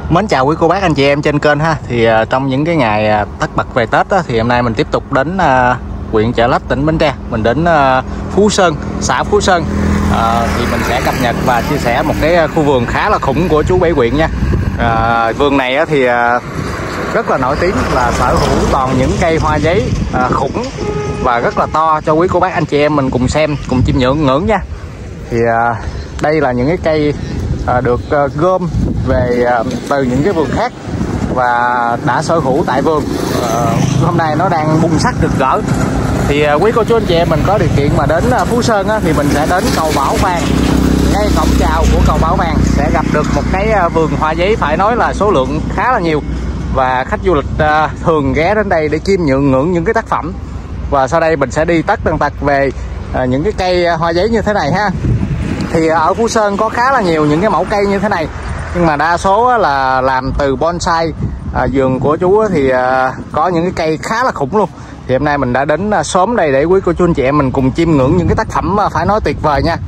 Mến chào quý cô bác anh chị em trên kênh ha. Thì trong những cái ngày tất bật về Tết á, thì hôm nay mình tiếp tục đến huyện Chợ Lách, tỉnh Bến Tre. Mình đến Phú Sơn, xã Phú Sơn. Thì mình sẽ cập nhật và chia sẻ một cái khu vườn khá là khủng của chú Bảy Quyện nha. Vườn này á, thì rất là nổi tiếng là sở hữu toàn những cây hoa giấy khủng và rất là to, cho quý cô bác anh chị em mình cùng xem, cùng chiêm ngưỡng nha. Thì đây là những cái cây được gom về từ những cái vườn khác và đã sở hữu tại vườn. Hôm nay nó đang bung sắc rực rỡ. Thì quý cô chú anh chị em mình có điều kiện mà đến Phú Sơn á, thì mình sẽ đến cầu Bảo Vàng. Ngay cổng chào của cầu Bảo Vàng sẽ gặp được một cái vườn hoa giấy, phải nói là số lượng khá là nhiều, và khách du lịch thường ghé đến đây để chiêm ngưỡng những cái tác phẩm. Và sau đây mình sẽ đi tất tần tật về những cái cây hoa giấy như thế này ha. Thì ở Phú Sơn có khá là nhiều những cái mẫu cây như thế này, nhưng mà đa số là làm từ bonsai. Vườn của chú thì có những cái cây khá là khủng luôn. Thì hôm nay mình đã đến xóm đây để quý cô chú anh chị em mình cùng chiêm ngưỡng những cái tác phẩm phải nói tuyệt vời nha.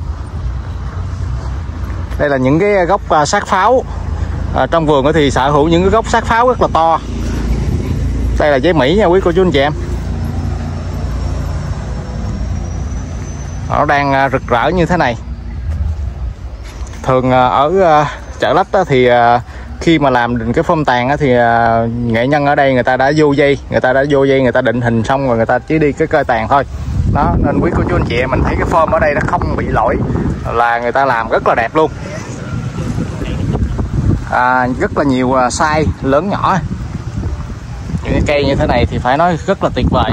Đây là những cái gốc sát pháo. Trong vườn thì sở hữu những cái gốc sát pháo rất là to. Đây là giấy Mỹ nha quý cô chú anh chị em. Nó đang rực rỡ như thế này. Thường ở Chợ Lách thì khi mà làm cái phom tàn thì nghệ nhân ở đây người ta đã vô dây, người ta định hình xong rồi người ta chỉ đi cái cơ tàn thôi. Đó, nên quý cô chú anh chị em mình thấy cái phom ở đây nó không bị lỗi, là người ta làm rất là đẹp luôn. Rất là nhiều size lớn nhỏ. Những cái cây như thế này thì phải nói rất là tuyệt vời.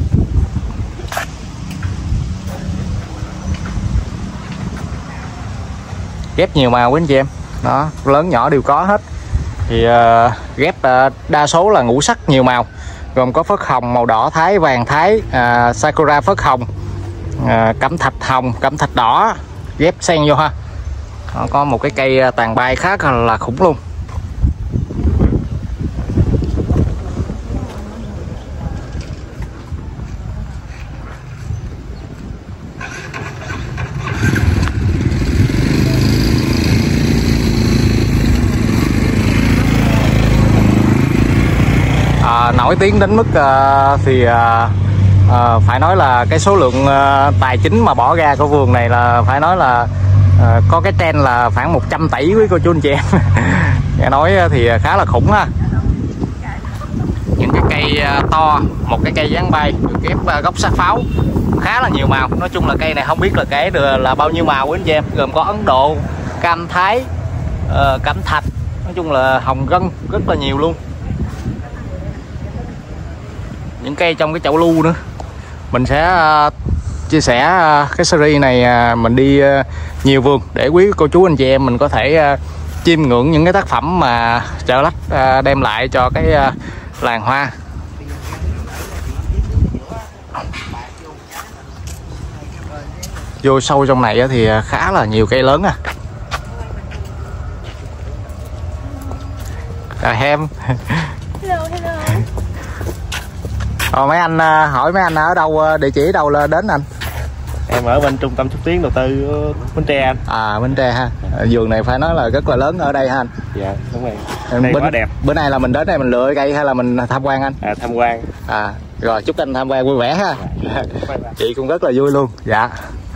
Ghép nhiều màu quý anh chị em. Đó, lớn nhỏ đều có hết. Thì ghép đa số là ngũ sắc nhiều màu, gồm có phớt hồng, màu đỏ thái, vàng thái, sakura phớt hồng, cẩm thạch hồng, cẩm thạch đỏ, ghép xen vô ha. Đó, có một cái cây tàn bay khá là khủng luôn. Nổi tiếng đến mức thì phải nói là cái số lượng tài chính mà bỏ ra của vườn này là phải nói là có cái trend là khoảng 100 tỷ quý cô chú anh chị em. Nghe nói thì khá là khủng ha. Những cái cây to, một cái cây dáng bay được ghép gốc sát pháo khá là nhiều màu. Nói chung là cây này không biết là cái là bao nhiêu màu quý anh chị em, gồm có Ấn Độ, cam thái, cẩm thạch, nói chung là hồng gân rất là nhiều luôn. Những cây trong cái chậu lu nữa. Mình sẽ chia sẻ cái series này, mình đi nhiều vườn để quý cô chú anh chị em mình có thể chiêm ngưỡng những cái tác phẩm mà Chợ Lách đem lại cho cái làng hoa. Vô sâu trong này thì khá là nhiều cây lớn. Hem. Mấy anh hỏi mấy anh ở đâu, địa chỉ đâu là đến anh? Em ở bên trung tâm xúc tiến đầu tư Bến Tre anh. Bến Tre ha. Vườn này phải nói là rất là lớn ở đây ha anh. Dạ đúng rồi. Đây quá đẹp. Bữa nay là mình đến đây mình lựa cây hay là mình tham quan anh? Tham quan. Rồi chúc anh tham quan vui vẻ ha. Chị cũng rất là vui luôn. Dạ.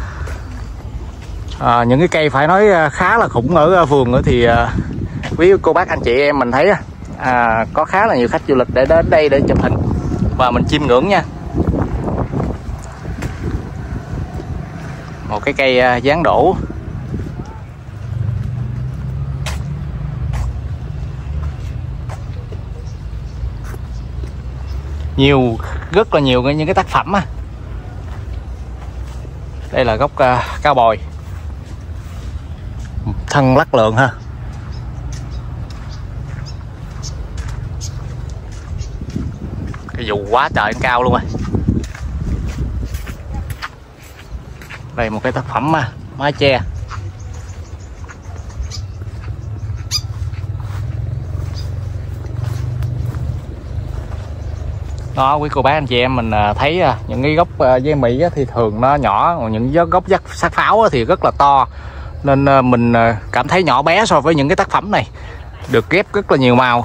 Những cái cây phải nói khá là khủng ở vườn thì quý cô bác anh chị em mình thấy có khá là nhiều khách du lịch để đến đây để chụp hình và mình chiêm ngưỡng nha. Một cái cây dáng đổ. Rất là nhiều những cái tác phẩm. Đây là gốc cao bồi, thân lắc lượng ha. Cái dù quá trời cao luôn rồi. Đây một cái tác phẩm mái che. Đó quý cô bác anh chị em mình thấy những cái gốc dây Mỹ thì thường nó nhỏ, còn những gốc sát pháo thì rất là to, nên mình cảm thấy nhỏ bé so với những cái tác phẩm này. được ghép rất là nhiều màu.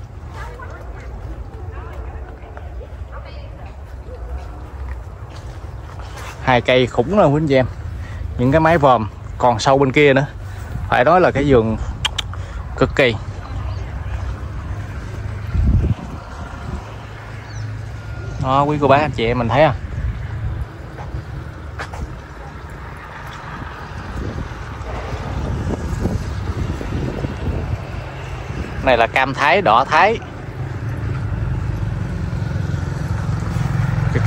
Hai cây khủng luôn quý anh chị em. Những cái mái vòm còn sâu bên kia nữa, phải nói là cái vườn cực kỳ. Đó, quý cô bác anh chị em mình thấy không? Này là cam thái, đỏ thái. Cái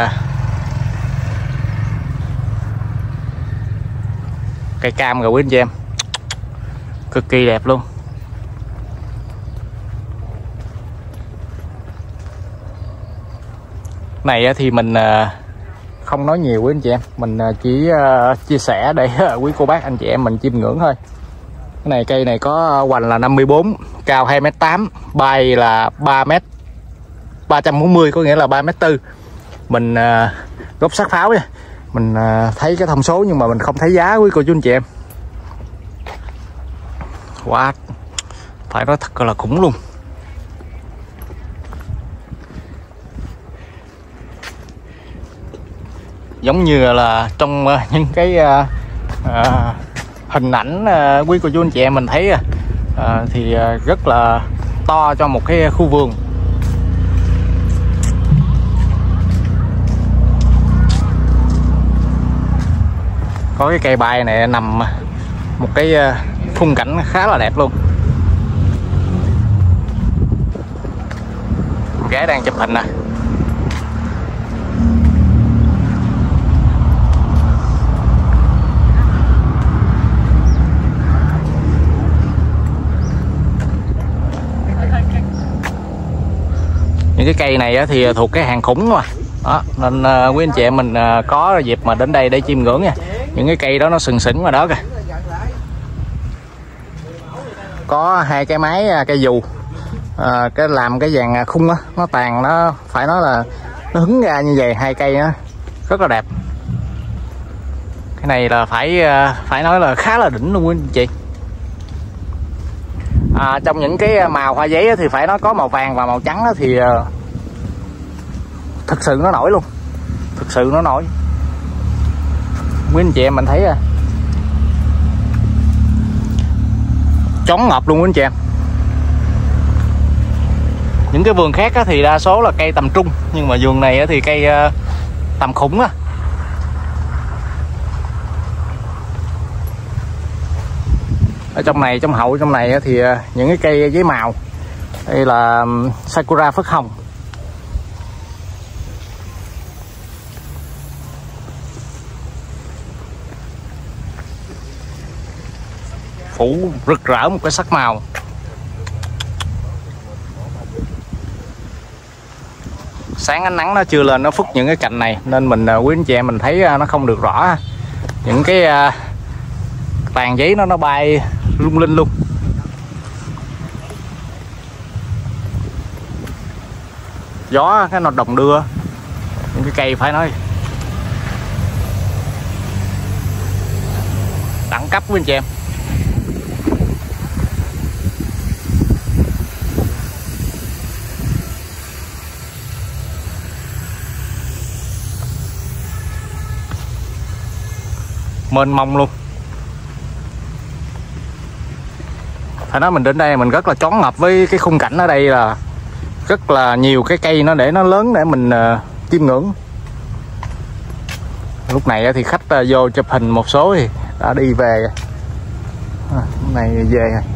cây cam rồi quý anh chị em, cực kỳ đẹp luôn. Này thì mình không nói nhiều quý anh chị em, mình chỉ chia sẻ để quý cô bác anh chị em mình chiêm ngưỡng thôi. Cái này cây này có hoành là 54, cao 2m8, bay là 3m340, có nghĩa là 3m4. Mình gốc sát pháo nha. Mình thấy cái thông số nhưng mà mình không thấy giá quý cô chú anh chị em. Quá, phải nói thật là khủng luôn. Giống như là trong những cái hình ảnh quý cô chú anh chị em mình thấy thì rất là to cho một cái khu vườn. Có cái cây bay này nằm một cái khung cảnh khá là đẹp luôn. Gái đang chụp hình nè. Những cái cây này thì thuộc cái hàng khủng mà. Đó, nên quý anh chị em mình có dịp mà đến đây để chiêm ngưỡng nha. Những cái cây đó nó sừng sững ngoài đó kìa. Có hai cái máy cây dù, cái làm cái dàn khung á, nó tàn, nó phải nói là nó hứng ra như vậy. Hai cây nó rất là đẹp. Cái này là phải nói là khá là đỉnh luôn quý anh chị. Trong những cái màu hoa giấy thì phải nói có màu vàng và màu trắng thì thực sự nó nổi luôn, thực sự nó nổi. Quý anh chị em mình thấy chón ngợp luôn quý anh chị em. Những cái vườn khác thì đa số là cây tầm trung, nhưng mà vườn này thì cây tầm khủng á. Ở trong này, trong hậu trong này thì những cái cây giấy màu. Đây là Sakura phất hồng. Phủ rực rỡ một cái sắc màu. Sáng ánh nắng nó chưa lên, nó phất những cái cành này nên mình quý anh chị em mình thấy nó không được rõ. Những cái tàn giấy nó bay lung linh luôn. Gió cái nó đồng đưa những cái cây phải nói đẳng cấp với anh chị em. Mênh mông luôn. Phải nói mình đến đây mình rất là choáng ngợp với cái khung cảnh ở đây, là rất là nhiều cái cây nó để nó lớn để mình chiêm ngưỡng. Lúc này thì khách vô chụp hình một số thì đã đi về. Này về rồi.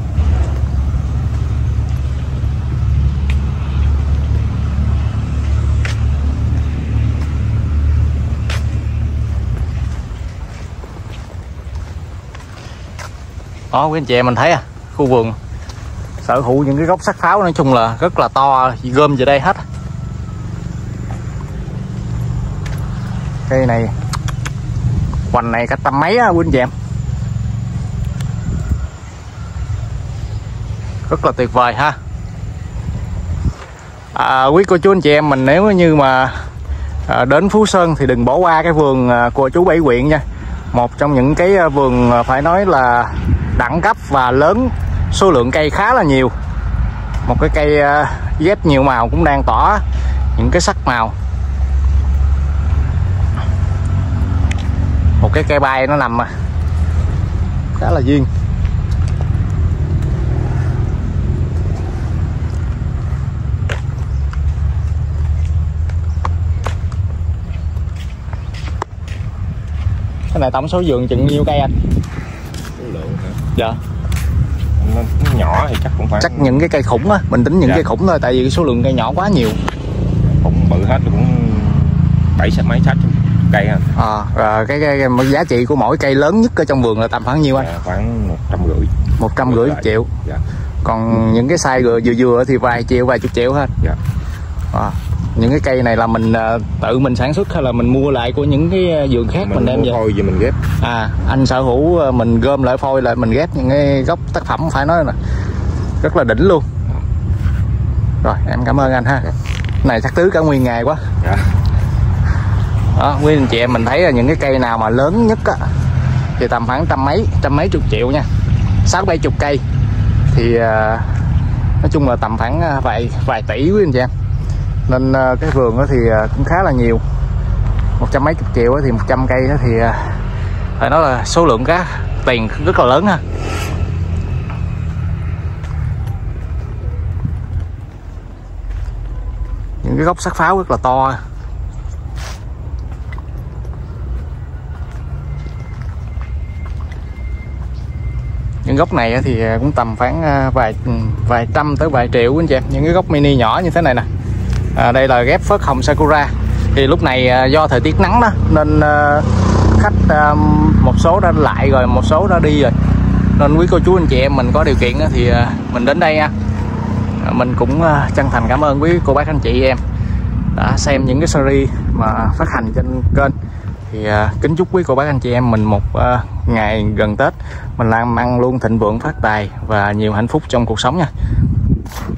Đó quý anh chị em mình thấy khu vườn sở hữu những cái gốc sắt pháo nói chung là rất là to, gom về đây hết. Cây này hoành này cả tầm mấy á quý anh chị em. Rất là tuyệt vời ha. Quý cô chú anh chị em mình nếu như mà đến Phú Sơn thì đừng bỏ qua cái vườn của chú Bảy Quyện nha. Một trong những cái vườn phải nói là đẳng cấp và lớn số lượng cây khá là nhiều. Một cái cây ghép nhiều màu cũng đang tỏ những cái sắc màu. Một cái cây bay nó nằm khá là duyên. Cái này tổng số vườn chừng nhiêu cây anh? Số lượng hả? Dạ. Nó nhỏ thì chắc cũng phải. Chắc những cái cây khủng á, mình tính những cây khủng thôi, tại vì số lượng cây nhỏ quá nhiều. Cũng bự hết cũng 7 mấy sách cây ha. Rồi cái giá trị của mỗi cây lớn nhất ở trong vườn là tầm khoảng nhiêu anh? Khoảng 150. 150 triệu. Dạ. Còn những cái size vừa vừa thì vài triệu, vài chục triệu hết. Dạ. Những cái cây này là mình tự mình sản xuất hay là mình mua lại của những cái vườn khác mình đem về? Phôi về mình ghép. Anh sở hữu mình gom lại phôi lại mình ghép những cái gốc tác phẩm, phải nói là rất là đỉnh luôn. Rồi em cảm ơn anh ha. Này chắc tưới cả nguyên ngày quá. Dạ. Đó, quý anh chị em mình thấy là những cái cây nào mà lớn nhất á thì tầm khoảng trăm mấy chục triệu nha, 60-70 cây thì nói chung là tầm khoảng vài tỷ quý anh chị em. Nên cái vườn đó thì cũng khá là nhiều. 100 mấy chục triệu thì 100 cây đó thì phải nói là số lượng cá tiền rất là lớn ha. Những cái gốc sắc pháo rất là to. Những gốc này thì cũng tầm khoảng vài trăm tới vài triệu anh chị em. Những cái gốc mini nhỏ như thế này nè. Đây là ghép phớt hồng Sakura. Thì lúc này do thời tiết nắng đó nên khách một số đã lại rồi, một số đã đi rồi. Nên quý cô chú anh chị em mình có điều kiện thì mình đến đây nha. Mình cũng chân thành cảm ơn quý cô bác anh chị em đã xem những cái series mà phát hành trên kênh. Thì kính chúc quý cô bác anh chị em mình một ngày gần Tết mình làm ăn luôn thịnh vượng phát tài và nhiều hạnh phúc trong cuộc sống nha.